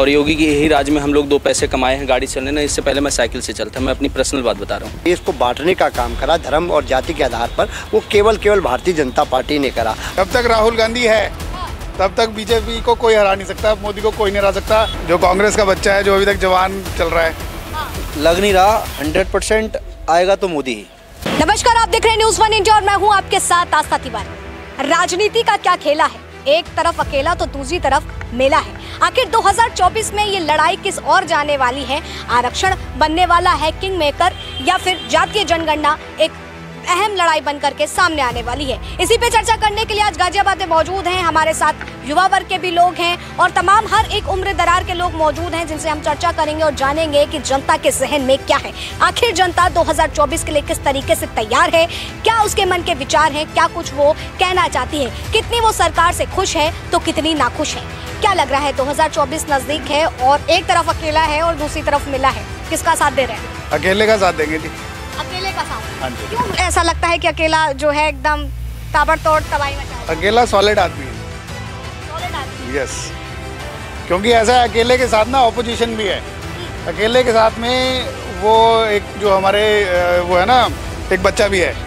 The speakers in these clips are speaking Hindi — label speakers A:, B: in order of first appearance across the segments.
A: और योगी की यही राज में हम लोग 2 पैसे कमाए हैं गाड़ी चलने ना। इससे पहले मैं साइकिल से चलता, मैं अपनी पर्सनल बात बता रहा हूँ।
B: देश को बांटने का काम करा धर्म और जाति के आधार पर, वो केवल भारतीय जनता पार्टी ने करा।
C: जब तक राहुल गांधी है तब तक बीजेपी को कोई हरा नहीं सकता, मोदी को कोई नहीं हरा सकता। जो कांग्रेस का बच्चा है जो अभी तक जवान चल रहा है,
D: लग नहीं रहा 100% आएगा तो मोदी ही।
E: नमस्कार, आप देख रहे हैं न्यूज़ 1 इंडिया और मैं हूं आपके साथ आस्था तिवारी। राजनीति का क्या खेला है, एक तरफ अकेला तो दूसरी तरफ मेला है। आखिर 2024 में ये लड़ाई किस ओर जाने वाली है? आरक्षण बनने वाला है किंग मेकर या फिर जातीय जनगणना एक अहम लड़ाई बनकर के सामने आने वाली है? इसी पे चर्चा करने के लिए आज गाजियाबाद में मौजूद हैं हमारे साथ युवा वर्ग के भी लोग हैं और तमाम हर एक उम्र दरार के लोग मौजूद हैं, जिनसे हम चर्चा करेंगे और जानेंगे कि जनता के जहन में क्या है। आखिर जनता 2024 के लिए किस तरीके से तैयार है, क्या उसके मन के विचार हैं, क्या कुछ वो कहना चाहती है, कितनी वो सरकार से खुश है तो कितनी नाखुश है। क्या लग रहा है 2024 नजदीक है और एक तरफ अकेला है और दूसरी तरफ मिला है, किसका साथ दे रहे हैं?
C: अकेले का साथ देंगे जी।
E: अकेले का साथ?
C: हाँ जी।
E: क्यों ऐसा लगता है कि अकेला जो है एकदम ताबड़तोड़ तबाही मचा?
C: अकेला सॉलिड आदमी है।
E: सॉलिड आदमी?
C: यस, क्योंकि ऐसा है अकेले के साथ ना ऑपोजिशन भी है। अकेले के साथ में वो एक जो हमारे वो है ना, एक बच्चा भी है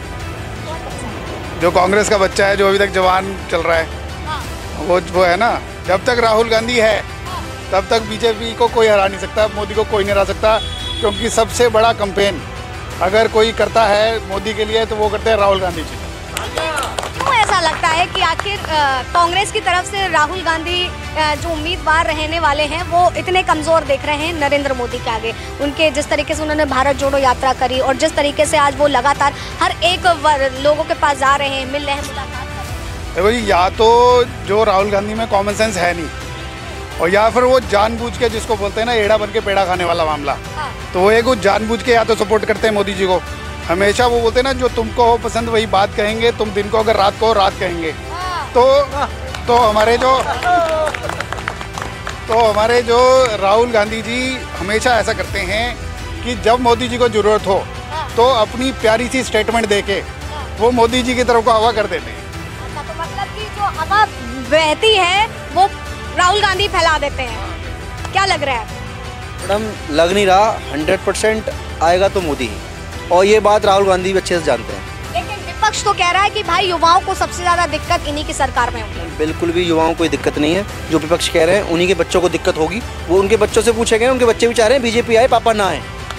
C: जो कांग्रेस का बच्चा है जो अभी तक जवान चल रहा है, वो है ना। जब तक राहुल गांधी है तब तक बीजेपी को कोई हरा नहीं सकता, मोदी को कोई नहीं हरा सकता। क्योंकि सबसे बड़ा कैंपेन अगर कोई करता है मोदी के लिए तो वो करते हैं राहुल गांधी जी।
E: क्यों ऐसा लगता है कि आखिर कांग्रेस की तरफ से राहुल गांधी जो उम्मीदवार रहने वाले हैं वो इतने कमजोर देख रहे हैं नरेंद्र मोदी के आगे? उनके जिस तरीके से उन्होंने भारत जोड़ो यात्रा करी और जिस तरीके से आज वो लगातार हर एक लोगों के पास जा रहे हैं, मिल रहे हैं, मुलाकात कर रहे हैं।
C: देखो जी, या तो जो राहुल गांधी में कॉमन सेंस है नहीं, और या फिर वो जानबूझ के, जिसको बोलते हैं ना एड़ा बन के पेड़ा खाने वाला मामला, तो वो एक जानबूझ के या तो सपोर्ट करते हैं मोदी जी को। हमेशा वो बोलते हैं ना, जो तुमको हो पसंद वही बात कहेंगे, तुम दिन को अगर रात को रात कहेंगे। तो हमारे जो राहुल गांधी जी हमेशा ऐसा करते हैं कि जब मोदी जी को जरूरत हो तो अपनी प्यारी सी स्टेटमेंट देके वो मोदी जी की तरफ को हवा कर देते हैं।
E: तो मतलब कि जो हवा बहती है वो राहुल गांधी फैला देते हैं, क्या लग रहा है?
D: मैडम लग नहीं रहा 100% आएगा तो मोदी ही, और ये बात राहुल गांधी भी अच्छे से जानते हैं।
E: लेकिन विपक्ष तो कह रहा है कि भाई युवाओं को सबसे ज्यादा दिक्कत इन्हीं की सरकार में होगी।
D: बिल्कुल भी युवाओं को कोई दिक्कत नहीं है। जो विपक्ष कह रहे हैं उन्हीं के बच्चों को दिक्कत होगी। वो उनके बच्चों से पूछे गए, उनके बच्चे भी चाह रहे हैं बीजेपी आए, पापा ना आए।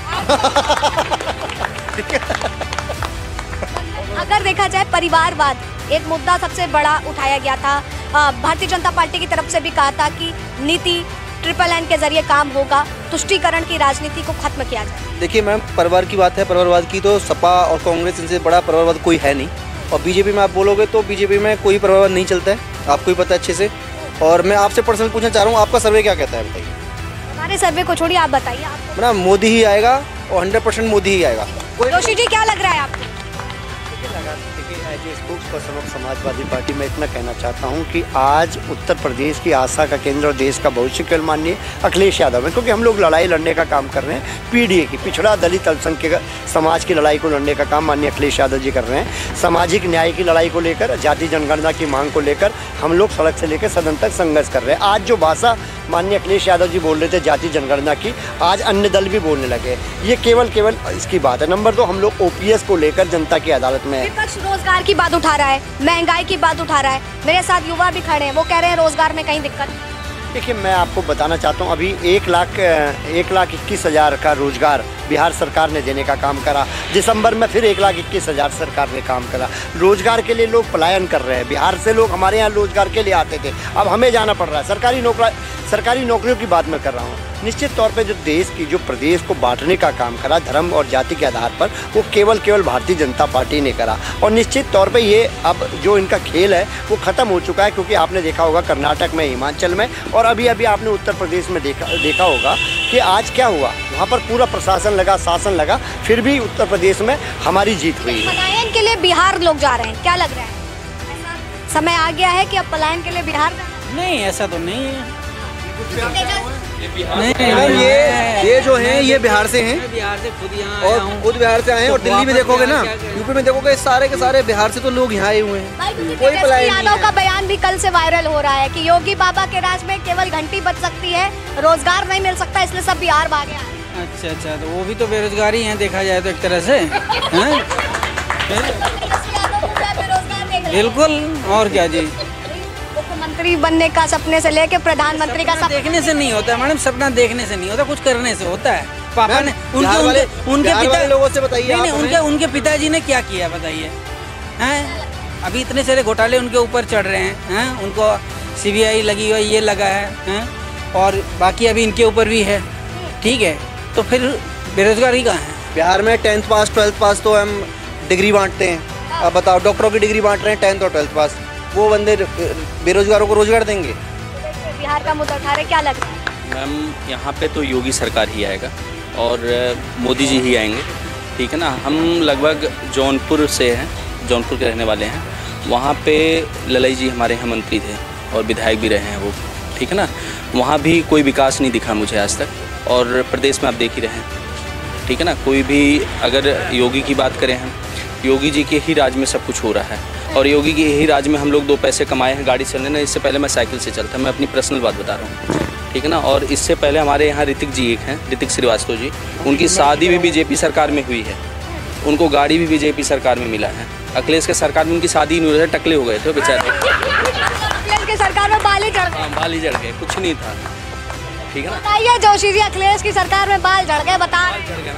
E: अगर देखा जाए परिवारवाद एक मुद्दा सबसे बड़ा उठाया गया था। भारतीय जनता पार्टी की तरफ से भी कहा था कि नीति NNN के जरिए काम होगा, तुष्टीकरण की राजनीति को खत्म किया जाए।
D: देखिए मैम, परिवार की बात है, परिवारवाद की तो सपा और कांग्रेस इनसे बड़ा परिवारवाद कोई है नहीं। और बीजेपी में आप बोलोगे तो बीजेपी में कोई परिवारवाद नहीं चलता है, आपको ही पता है अच्छे से। और मैं आपसे पर्सनल पूछना चाह रहा हूँ, आपका सर्वे क्या कहता है बताइए?
E: हमारे सर्वे को छोड़िए, आप बताइए। आपको
D: मैडम मोदी ही आएगा और 100% मोदी ही आएगा।
E: जोशी जी क्या लग रहा है आपको?
B: As a spokesperson of Samajwadi Party मैं इतना कहना चाहता हूं कि आज उत्तर प्रदेश की आशा का केंद्र और देश का भविष्य केवल माननीय अखिलेश यादव है। क्योंकि हम लोग लड़ाई लड़ने का काम कर रहे हैं, पीडीए की, पिछड़ा दलित अल्पसंख्यक समाज की लड़ाई को लड़ने का काम माननीय अखिलेश यादव जी कर रहे हैं। सामाजिक न्याय की लड़ाई को लेकर, जाति जनगणना की मांग को लेकर हम लोग सड़क से लेकर सदन तक संघर्ष कर रहे हैं। आज जो भाषा माननीय अखिलेश यादव जी बोल रहे थे जाति जनगणना की, आज अन्य दल भी बोलने लगे। ये केवल इसकी बात है। नंबर 2, हम लोग ओपीएस को लेकर जनता की अदालत में है।
E: विपक्ष रोजगार की बात उठा रहा है, महंगाई की बात उठा रहा है। मेरे साथ युवा भी खड़े हैं, वो कह रहे हैं रोजगार में कहीं दिक्कत।
B: देखिए, मैं आपको बताना चाहता हूँ, अभी 1,21,000 का रोजगार बिहार सरकार ने देने का काम करा। दिसंबर में फिर 1,21,000 सरकार ने काम करा। रोजगार के लिए लोग पलायन कर रहे हैं, बिहार से लोग हमारे यहाँ रोजगार के लिए आते थे, अब हमें जाना पड़ रहा है। सरकारी नौकरियों की बात मैं कर रहा हूँ। निश्चित तौर पे जो देश की, जो प्रदेश को बांटने का काम करा धर्म और जाति के आधार पर, वो केवल भारतीय जनता पार्टी ने करा। और निश्चित तौर पे ये अब जो इनका खेल है वो ख़त्म हो चुका है। क्योंकि आपने देखा होगा कर्नाटक में, हिमाचल में, और अभी आपने उत्तर प्रदेश में देखा होगा कि आज क्या हुआ। वहाँ पर पूरा प्रशासन लगा, शासन लगा, फिर भी उत्तर प्रदेश में हमारी जीत हुई है।
E: पलायन के लिए बिहार लोग जा रहे हैं, क्या लग रहा है? ऐसा समय आ गया है कि अब पलायन के लिए बिहार
A: नहीं, ऐसा तो नहीं है।
D: नहीं, ये जो हैं ये बिहार से हैं,
A: बिहार से खुद यहाँ
D: और खुद बिहार से आए हैं। और दिल्ली में देखोगे ना, यूपी में देखोगे सारे के सारे बिहार से तो लोग यहाँ आए हुए हैं।
E: कोई यादव का बयान बयान भी कल से वायरल हो रहा है कि योगी बाबा के राज में केवल घंटी बज सकती है, रोजगार नहीं मिल सकता, इसलिए सब बिहार भागे आ रहे हैं।
F: अच्छा, तो वो भी तो बेरोजगारी हैं देखा जाए तो एक तरह से, हैं? बिल्कुल, और क्या जी।
E: मुख्यमंत्री बनने का सपने से लेके प्रधानमंत्री का सपना
F: देखने से नहीं होता मैडम, सपना देखने से नहीं होता, कुछ करने से होता है। पापा ने उनके पिता
D: लोगों से बताइए,
F: उनके पिताजी ने क्या किया बताइए, हैं? अभी इतने सारे घोटाले उनके ऊपर चढ़ रहे हैं, उनको CBI लगी हुई, ये लगा है, और बाकी अभी इनके ऊपर भी है, ठीक है, तो फिर बेरोजगारी कहाँ है?
D: बिहार में 10th पास 12th पास तो हम डिग्री बांटते हैं। अब बताओ, डॉक्टरों की डिग्री बांट रहे हैं 10th और 12th पास, वो बंदे बेरोजगारों को रोजगार देंगे?
E: बिहार का मुद्दा उठा रहे, क्या लग रहा है?
A: मैम यहाँ पे तो योगी सरकार ही आएगा और मोदी जी ही आएंगे, ठीक है ना। हम लगभग जौनपुर से हैं, जौनपुर के रहने वाले हैं। वहाँ पे ललई जी हमारे यहाँ मंत्री थे और विधायक भी रहे हैं वो, ठीक है ना। वहाँ भी कोई विकास नहीं दिखा मुझे आज तक, और प्रदेश में आप देख ही रहे हैं, ठीक है ना। कोई भी अगर योगी की बात करें हम, योगी जी के ही राज में सब कुछ हो रहा है, और योगी के ही राज में हम लोग 2 पैसे कमाए हैं गाड़ी चलने ना। इससे पहले मैं साइकिल से चलता, मैं अपनी पर्सनल बात बता रहा हूँ, ठीक है ना। और इससे पहले हमारे यहाँ ऋतिक जी एक हैं, ऋतिक श्रीवास्तव जी, उनकी शादी भी बीजेपी सरकार में हुई है, उनको गाड़ी भी बीजेपी सरकार में मिला है। अखिलेश के सरकार में उनकी शादी नहीं हुई, टकले हो गए थे बेचारे।
E: अखिलेश की सरकार में बाल ही झड़ गए।
A: हाँ, बाल ही झड़ गए, कुछ नहीं था, ठीक है ना।
E: बताइए जोशी जी, अखिलेश की सरकार में बाल झड़ गए, बता।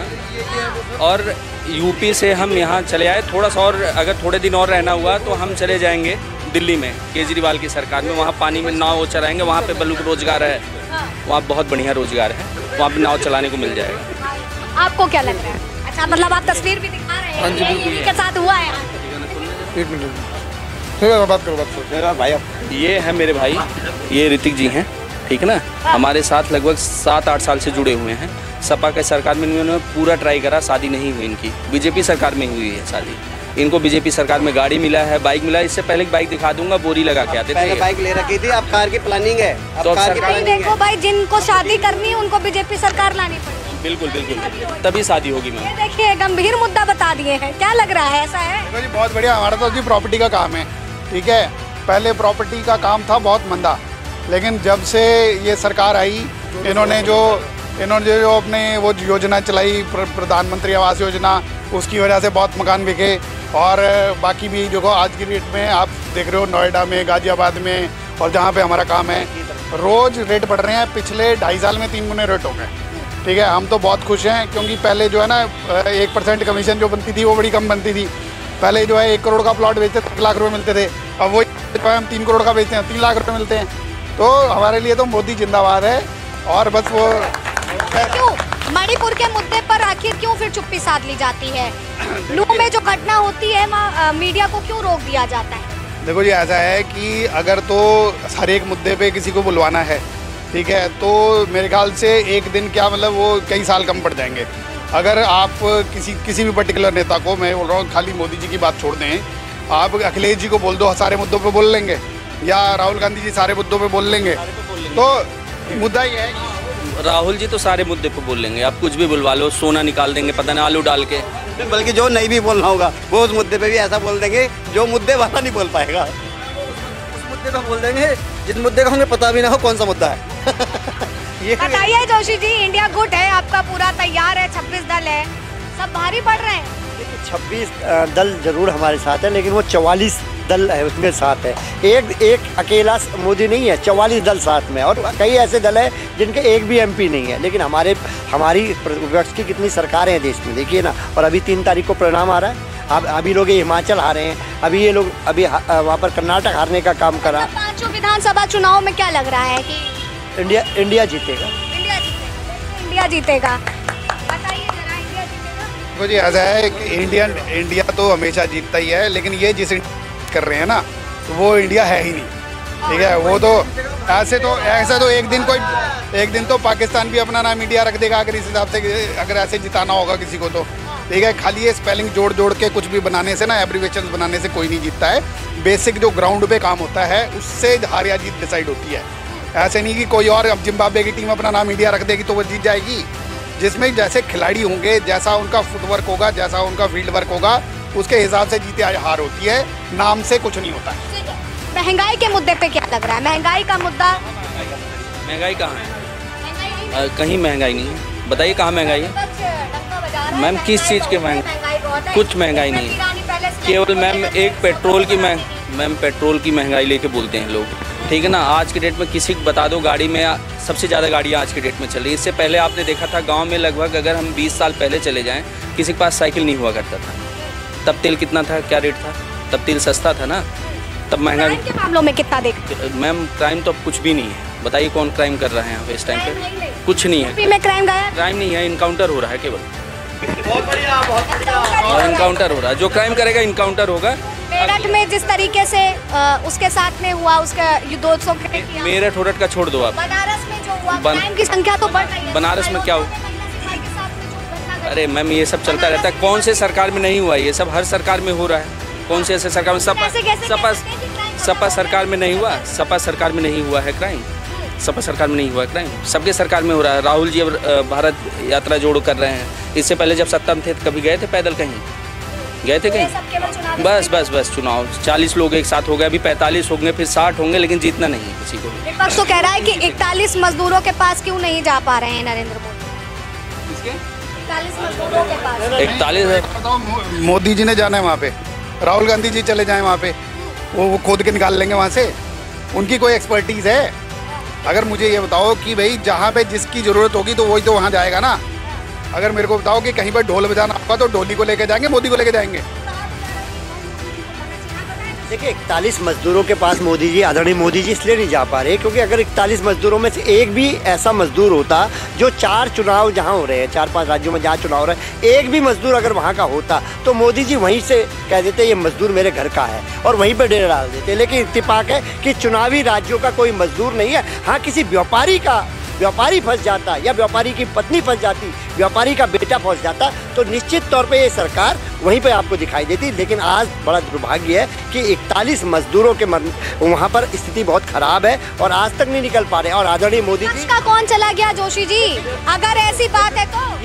A: और यूपी से हम यहाँ चले आए, थोड़ा सा और अगर थोड़े दिन और रहना हुआ तो हम चले जाएंगे दिल्ली में केजरीवाल की सरकार में। वहाँ पानी में नाव चलाएंगे, वहाँ पे बलूक रोजगार है, वहाँ बहुत बढ़िया रोजगार है, वहाँ पे नाव चलाने को मिल जाएगा।
E: आपको क्या लग रहा है? अच्छा, मतलब आप तस्वीर भी दिखा रहे हैं, यही के साथ हुआ है।
C: एक मिनट, ठीक है, बात करो
D: भाई।
A: ये है मेरे भाई, ये ऋतिक जी हैं, ठीक है ना। हमारे साथ लगभग 7-8 साल से जुड़े हुए हैं। सपा के सरकार में इन्होंने पूरा ट्राई करा, शादी नहीं हुई इनकी, बीजेपी सरकार में हुई है शादी। इनको बीजेपी सरकार में गाड़ी मिला है, बाइक मिला है। इससे पहले बाइक दिखा दूंगा, बोरी लगा के आते थे।
D: बाइक ले रखी थी, अब कार की प्लानिंग है।
A: तो
E: देखो भाई, जिनको शादी करनी है उनको बीजेपी सरकार लानी पड़ेगी।
A: बिल्कुल बिल्कुल, तभी शादी होगी मैम।
E: देखिए, गंभीर मुद्दा बता दिए हैं, क्या लग रहा है, ऐसा है?
C: देखो जी, बहुत बढ़िया। हमारा तो जी प्रॉपर्टी का काम है, ठीक है। पहले प्रॉपर्टी का काम था बहुत मंदा, लेकिन जब से ये सरकार आई, इन्होंने जो अपने वो योजना चलाई, प्रधानमंत्री आवास योजना, उसकी वजह से बहुत मकान बिके। और बाकी भी जो आज की डेट में आप देख रहे हो, नोएडा में, गाजियाबाद में, और जहाँ पे हमारा काम है, रोज़ रेट बढ़ रहे हैं। पिछले 2.5 साल में 3 गुने रेट हो गए, ठीक है। हम तो बहुत खुश हैं, क्योंकि पहले जो है ना 1% कमीशन जो बनती थी वो बड़ी कम बनती थी। पहले जो है 1 करोड़ का प्लॉट बेचते थे, 1 लाख रुपये मिलते थे, अब वो हम 3 करोड़ का बेचते हैं, 3 लाख रुपये मिलते हैं। तो हमारे लिए तो मोदी जिंदाबाद है। और बस वो
E: क्यों मणिपुर के मुद्दे पर आखिर क्यों फिर चुप्पी साध ली जाती है? लू में जो घटना होती है, मीडिया को क्यों रोक दिया जाता है?
C: देखो जी, ऐसा है कि अगर तो हर एक मुद्दे पे किसी को बुलवाना है, ठीक है, तो मेरे ख्याल से एक दिन क्या, मतलब वो कई साल कम पड़ जाएंगे। अगर आप किसी भी पर्टिकुलर नेता को, मैं बोल रहा हूँ, खाली मोदी जी की बात छोड़ दें, आप अखिलेश जी को बोल दो, सारे मुद्दों पे बोल लेंगे, या राहुल गांधी जी सारे मुद्दों पे बोल लेंगे। तो मुद्दा ये है,
A: राहुल जी तो सारे मुद्दे पे बोल लेंगे, आप कुछ भी बुलवा लो, सोना निकाल देंगे, पता नहीं आलू डाल के।
D: बल्कि जो नहीं भी बोलना होगा वो उस मुद्दे पे भी ऐसा बोल देंगे जो मुद्दे वाला नहीं बोल पाएगा। उस मुद्दे पे बोल देंगे जिस मुद्दे का हमें पता भी ना हो कौन सा मुद्दा है। ये
E: बताइए जोशी जी, इंडिया गुट है आपका पूरा तैयार है, 26 दल है, सब भारी पड़ रहे हैं।
B: 26 दल जरूर हमारे साथ है, लेकिन वो 44 दल है उसके साथ है। एक अकेला मोदी नहीं है, 44 दल साथ में, और कई ऐसे दल है जिनके एक भी MP नहीं है। लेकिन हमारी विपक्ष की कितनी सरकारें हैं देश में, देखिए ना। और अभी 3 तारीख को परिणाम आ रहा है। अभी लोग हिमाचल हारे हैं, अभी ये लोग वहाँ पर कर्नाटक हारने का काम करा।
E: 5 विधानसभा चुनाव में क्या लग रहा है कि
B: इंडिया जीतेगा?
E: इंडिया जीतेगा, बताइए जरा, इंडिया जीतेगा?
C: देखो जी, ऐसा है कि इंडिया तो हमेशा जीतता ही है, लेकिन ये जिस कर रहे हैं ना, वो इंडिया है ही नहीं, ठीक है। वो तो ऐसे तो एक दिन तो पाकिस्तान भी अपना नाम इंडिया रख देगा, अगर इस हिसाब से, अगर ऐसे जिताना होगा किसी को तो, ठीक है। खाली ये स्पेलिंग जोड़ के कुछ भी बनाने से ना, एब्रिविएशन बनाने से कोई नहीं जीतता है। बेसिक जो ग्राउंड पे काम होता है, उससे हार या जीत डिसाइड होती है। ऐसे नहीं कि कोई और, अब जिम्बाब्वे की टीम अपना नाम इंडिया रख देगी तो वो जीत जाएगी। जिसमें जैसे खिलाड़ी होंगे, जैसा उनका फुटवर्क होगा, जैसा उनका फील्ड वर्क होगा, उसके हिसाब से जीते हार होती है, नाम से कुछ नहीं होता है।
E: महंगाई के मुद्दे पे क्या लग रहा है? महंगाई का मुद्दा,
A: महंगाई कहाँ है? कहीं महंगाई नहीं है। बताइए कहाँ महंगाई है? मैम किस चीज़ की महंगाई? कुछ महंगाई नहीं है। केवल मैम एक पेट्रोल की महंगाई लेके बोलते हैं लोग, ठीक है ना। आज के डेट में किसी को बता दो गाड़ी में सबसे ज़्यादा गाड़ियाँ आज के डेट में चल रही है। इससे पहले आपने देखा था गांव में लगभग अगर हम 20 साल पहले चले जाएं किसी के पास साइकिल नहीं हुआ करता था। तब तेल कितना था, क्या रेट था? तब तेल सस्ता था ना, तब महंगा।
E: क्राइम के मामलों में कितना देखते?
A: मैम क्राइम तो अब कुछ भी नहीं है। बताइए कौन क्राइम कर रहे हैं इस टाइम पे? कुछ नहीं है।
E: यूपी में क्राइम गायब?
A: क्राइम नहीं है, इनकाउंटर हो रहा है केवल। और इनकाउंटर हो रहा है, जो क्राइम करेगा इनकाउंटर होगा।
E: मेरठ में जिस तरीके से उसके साथ में हुआ, उसका 200
A: मेरठ होरठ का छोड़ दो आप।
E: बनारस में जो हुआ, क्राइम की संख्या तो बढ़ रही है।
A: बनारस में क्या हुआ? अरे मैम ये सब चलता रहता है। कौन से सरकार में नहीं हुआ? ये सब हर सरकार में हो रहा है। कौन से ऐसे सरकार में? सपा सरकार में नहीं हुआ। सपा सरकार में नहीं हुआ है क्राइम। सपा सरकार में नहीं हुआ है क्राइम, सबके सरकार में हो रहा है। राहुल जी अब भारत यात्रा जोड़ो कर रहे हैं। इससे पहले जब सत्ता में थे कभी गए थे पैदल? कहीं गए थे कहीं? बस चुनाव 40 लोग एक साथ हो गए, अभी 45 होंगे, फिर 60 होंगे, लेकिन जीतना नहीं है किसी को।
E: विपक्ष तो कह रहा है कि 41 मजदूरों के पास क्यों नहीं जा पा रहे हैं नरेंद्र मोदी? 41 मजदूरों के पास
A: 41 है।
C: मोदी जी ने जाना है वहाँ पे, राहुल गांधी जी चले जाएं वहाँ पे, वो खोद के निकाल लेंगे वहाँ से। उनकी कोई एक्सपर्टीज है? अगर मुझे ये बताओ कि भाई जहाँ पे जिसकी ज़रूरत होगी तो वही तो वहाँ जाएगा ना। अगर मेरे को बताओ कि कहीं पर ढोल बजाना होगा तो ढोली को लेके जाएंगे, मोदी को लेके जाएंगे।
B: देखिए 41 मजदूरों के पास मोदी जी, आदरणीय मोदी जी इसलिए नहीं जा पा रहे क्योंकि अगर 41 मजदूरों में से एक भी ऐसा मजदूर होता जो 4 चुनाव जहां हो रहे हैं, 4-5 राज्यों में जहां चुनाव हो रहे हैं, एक भी मजदूर अगर वहां का होता तो मोदी जी वहीं से कह देते ये मजदूर मेरे घर का है और वहीं पर डेरा डाल देते। लेकिन इत्तेफाक है कि चुनावी राज्यों का कोई मजदूर नहीं है। हाँ, किसी व्यापारी फंस जाता या व्यापारी की पत्नी फंस जाती, व्यापारी का बेटा फंस जाता तो निश्चित तौर पे ये सरकार वहीं पे आपको दिखाई देती। लेकिन आज बड़ा दुर्भाग्य है कि 41 मजदूरों के वहाँ पर स्थिति बहुत खराब है और आज तक नहीं निकल पा रहे। और आदरणीय मोदी जी
E: का कौन चला गया जोशी जी? अगर ऐसी बात है तो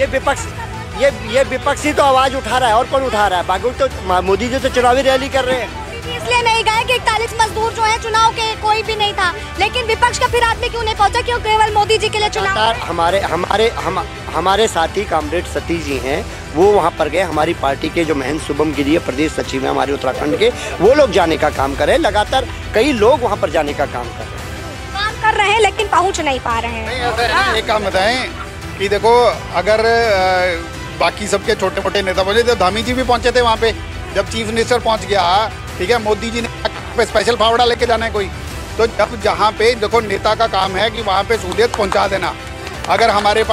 B: ये विपक्ष ही तो आवाज उठा रहा है और कौन उठा रहा है? बाकी तो मोदी जी तो चुनावी रैली कर रहे हैं।
E: इसलिए नहीं गए कि 41 मजदूर जो है चुनाव के कोई भी नहीं था, लेकिन विपक्ष का फिर आदमी क्यों नहीं पहुंचा? क्यों केवल मोदी जी के लिए चुनाव?
B: हमारे साथी कामरेड सतीश जी हैं, वो वहाँ पर गए। हमारी पार्टी के जो महेंद्र शुभम गिरी प्रदेश सचिव हैं हमारे उत्तराखंड के, वो लोग जाने का काम कर रहे हैं। लगातार कई लोग वहाँ पर जाने का काम कर रहे हैं
E: लेकिन पहुँच नहीं पा रहे हैं।
C: एक काम बताएं कि देखो, अगर बाकी सबके छोटे मोटे नेता पहुंचे तो धामी जी भी पहुंचे थे वहाँ पे। जब चीफ मिनिस्टर पहुंच गया, ठीक है, मोदी जी ने स्पेशल फावड़ा लेके जाना है कोई, तो जब जहाँ पे देखो नेता का काम है कि वहाँ पे सहूलियत पहुँचा देना। अगर हमारे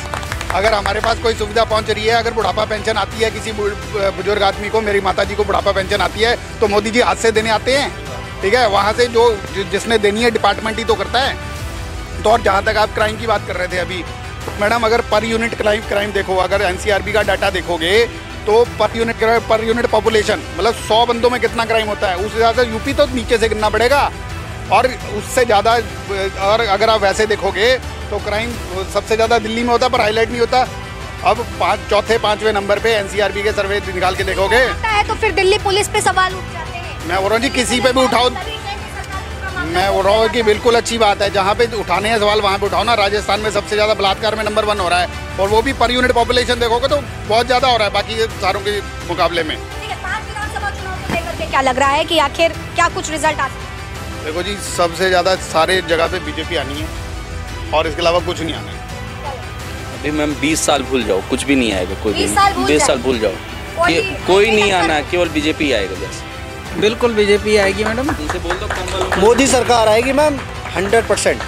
C: पास कोई सुविधा पहुँच रही है, अगर बुढ़ापा पेंशन आती है किसी बुजुर्ग आदमी को, मेरी माता जी को बुढ़ापा पेंशन आती है, तो मोदी जी हाथ से देने आते हैं, ठीक है। वहाँ से जो जिसने देनी है डिपार्टमेंट ही तो करता है। तो और जहाँ तक आप क्राइम की बात कर रहे थे अभी, मैडम, अगर पर यूनिट क्राइम देखो, अगर एनसीआरबी का डाटा देखोगे तो पर यूनिट पॉपुलेशन मतलब 100 बंदों में कितना क्राइम होता है, उससे ज़्यादा यूपी तो नीचे से गिनना पड़ेगा। और उससे ज़्यादा, और अगर आप वैसे देखोगे तो क्राइम सबसे ज़्यादा दिल्ली में होता है, पर हाईलाइट नहीं होता। अब 4-5वें नंबर पे एनसीआरबी के सर्वे निकाल के देखोगे
E: तो फिर दिल्ली पुलिस पे सवाल उठ जाते हैं।
C: मैं बोल रहा हूँ जी, किसी पे भी उठाओ, मैं बोल रहा हूँ कि बिल्कुल अच्छी बात है, जहाँ पे उठाने हैं सवाल वहाँ पे उठाओ ना। राजस्थान में सबसे ज़्यादा बलात्कार में नंबर 1 हो रहा है, और वो भी पर यूनिट पॉपुलेशन देखोगे तो बहुत ज़्यादा हो रहा है बाकी सारों के मुकाबले में।
E: 5 विधानसभा चुनाव को लेकर के क्या लग रहा है कि आखिर क्या कुछ रिजल्ट आता है?
C: देखो जी, सबसे ज़्यादा सारे जगह पे बीजेपी आनी है और इसके अलावा कुछ नहीं आना है।
A: अभी मैम 20 साल भूल जाओ, कुछ भी नहीं आएगा। कोई
E: 20
A: साल भूल जाओ, कोई नहीं आना, केवल बीजेपी आएगा बस।
F: बिल्कुल बीजेपी आएगी मैडम।
A: उनसे बोल दो कंबल,
D: मोदी सरकार आएगी मैम 100%।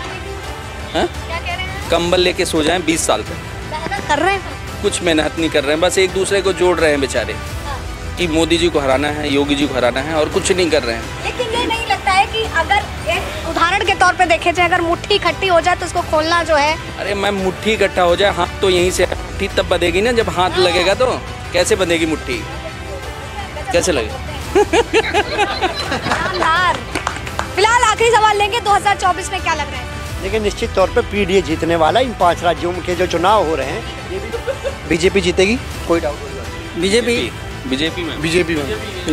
A: कंबल लेके सो जाएं 20 साल तक।
E: मेहनत कर रहे हैं,
A: कुछ मेहनत नहीं कर रहे हैं, बस एक दूसरे को जोड़ रहे हैं बेचारे कि मोदी जी को हराना है, योगी जी को हराना है, और कुछ नहीं कर रहे हैं।
E: लेकिन ये नहीं लगता है कि अगर एक उदाहरण के तौर पे देखे जाए, अगर मुट्ठी इकट्ठी हो जाए तो उसको खोलना जो है।
A: अरे मैम, मुट्ठी इकट्ठा हो जाए, हाथ तो यहीं से, मुट्ठी तब बंधेगी ना जब हाथ लगेगा। तो कैसे बंधेगी मुट्ठी, कैसे लगेगी?
E: फिलहाल आखिरी सवाल लेंगे, 2024 में क्या लग रहा है?
B: लेकिन निश्चित तौर पे पीडीए जीतने वाला। इन 5 राज्यों के जो चुनाव हो रहे हैं
D: बीजेपी जीतेगी, कोई डाउट नहीं।
F: बीजेपी
A: बीजेपी में
C: बीजेपी में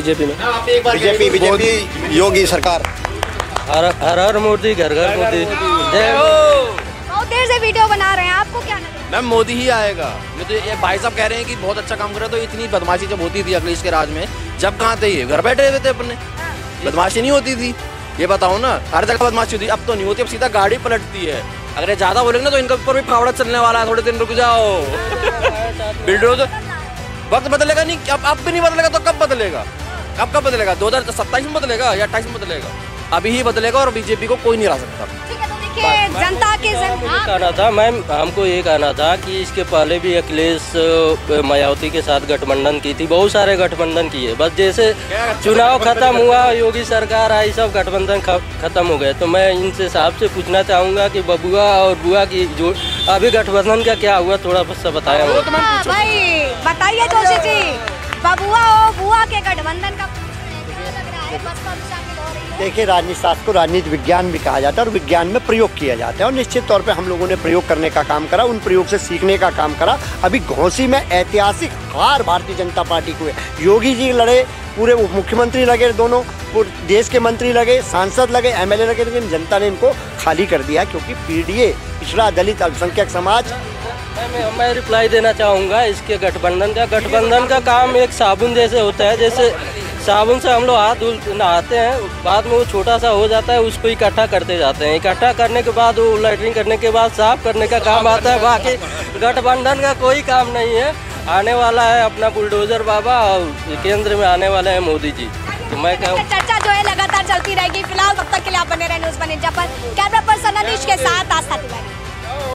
B: बीजेपी योगी सरकार।
G: हर हर मोदी, घर घर मोदी। जय हो।
E: बहुत देर से वीडियो बना रहे हैं, आपको क्या लग रहा है?
H: मैम मोदी ही आएगा। तो ये भाई साहब कह रहे हैं कि बहुत अच्छा काम कर रहे, तो इतनी बदमाशी जब होती थी अखिलेश के राज में, जब कहाँ थे ये, घर बैठे हुए थे अपने, बदमाशी नहीं होती थी। ये बताओ ना, हर जगह बदमाशी होती, अब तो नहीं होती, अब सीधा गाड़ी पलटती है। अगर ये ज्यादा बोलेंगे ना तो इनके ऊपर भी फावड़ा चलने वाला है, थोड़े दिन रुक जाओ। बिल्डोजर वक्त बदलेगा नहीं, अब भी नहीं बदलेगा तो कब बदलेगा? अब कब बदलेगा? 2027 में बदलेगा या 28 में बदलेगा? अभी ही बदलेगा और बीजेपी को कोई नहीं हरा सकता।
E: ठीक है, तो देखिए जनता के
G: कहना था मैम, हमको ये कहना था कि इसके पहले भी अखिलेश मायावती के साथ गठबंधन की थी, बहुत सारे गठबंधन किए, बस जैसे चुनाव खत्म हुआ, योगी सरकार आई, सब गठबंधन खत्म हो गए। तो मैं इनसे साहब से पूछना चाहूँगा कि बबुआ और बुआ की जो अभी गठबंधन का क्या हुआ, थोड़ा सा बताया
E: भाई बताइए जोशी जी, बबुआ और बुआ के गठबंधन का क्या लग रहा है? बसपा भी शामिल हो रही है।
B: देखिए, राजनीति शास्त्र को राजनीति विज्ञान भी कहा जाता है और विज्ञान में प्रयोग किया जाता है, और निश्चित तौर पे हम लोगों ने प्रयोग करने का काम करा, उन प्रयोग से सीखने का काम करा। अभी घोसी में ऐतिहासिक हार भारतीय जनता पार्टी को है। योगी जी लड़े, पूरे मुख्यमंत्री लगे, दोनों देश के मंत्री लगे, सांसद लगे, एमएलए लगे, लेकिन जनता ने इनको खाली कर दिया, क्योंकि पीडीए, पिछड़ा दलित अल्पसंख्यक समाज।
G: मैं रिप्लाई देना चाहूँगा इसके गठबंधन का काम एक साबुन जैसे होता है, जैसे साबुन से हम लोग हाथ नहाते हैं, बाद में वो छोटा सा हो जाता है, उसको इकट्ठा करते जाते हैं, इकट्ठा करने के बाद वो लैट्रिन करने के बाद साफ करने का काम आता है। बाकी गठबंधन का कोई काम नहीं है। आने वाला है अपना बुलडोजर बाबा, और केंद्र में आने वाले हैं मोदी जी। तो मैं क्या,
E: चर्चा जो है लगातार चलती रहेगी। फिलहाल तब तक के लिए आप बने रहे न्यूज़ वन इंडिया पर। कैमरा पर्सन अनिश के साथ आस्था तिवारी।